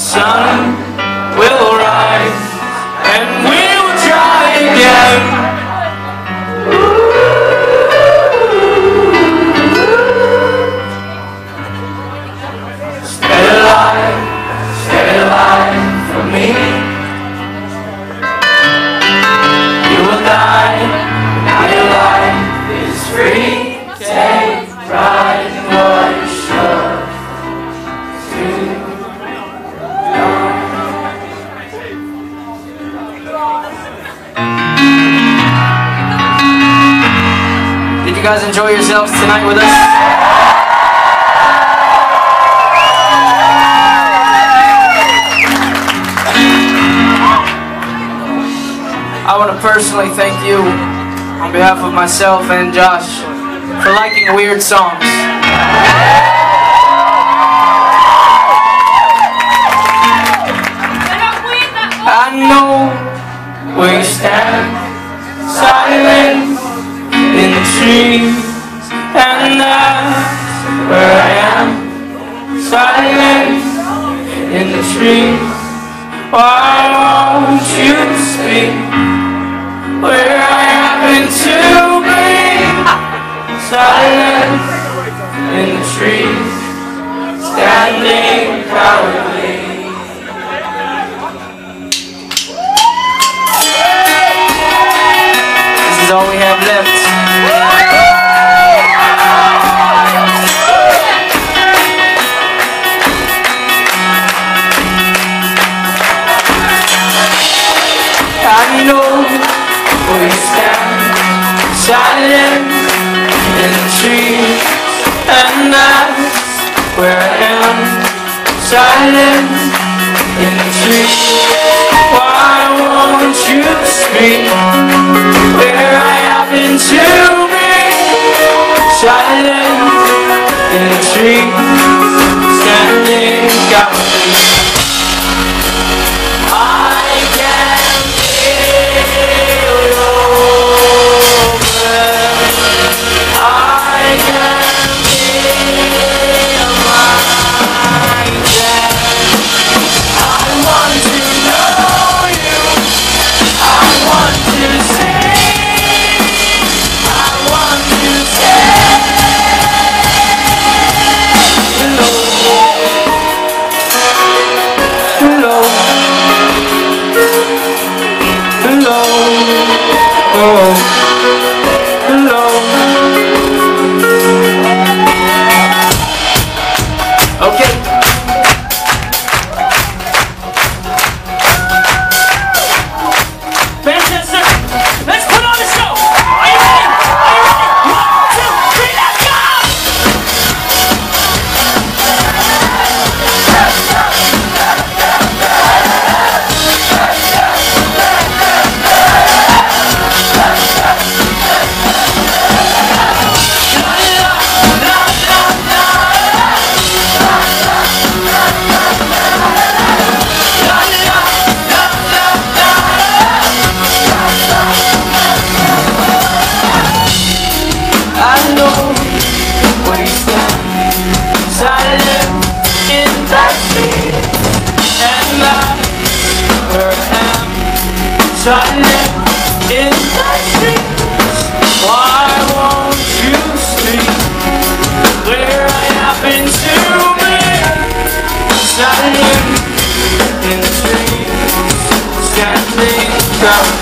sun will rise and we will try again. Stay alive for me. You will die, now your life is free. Take pride in what you show. Did you guys enjoy yourselves tonight with us? I want to personally thank you on behalf of myself and Josh for liking weird songs. I know where you stand, silent in the trees, and that's where I am, silent in the trees. Why won't you speak where I happen to be? Silent in the trees, standing cowardly. This is all we have left. I know where you stand, silent in the trees, and that's where I am, silent in the trees. Why won't you speak where I happen to be? Silent in the trees, standing cowardly. Silent in the streets. Why won't you speak where I happen to be? Silent in the streets, standing down.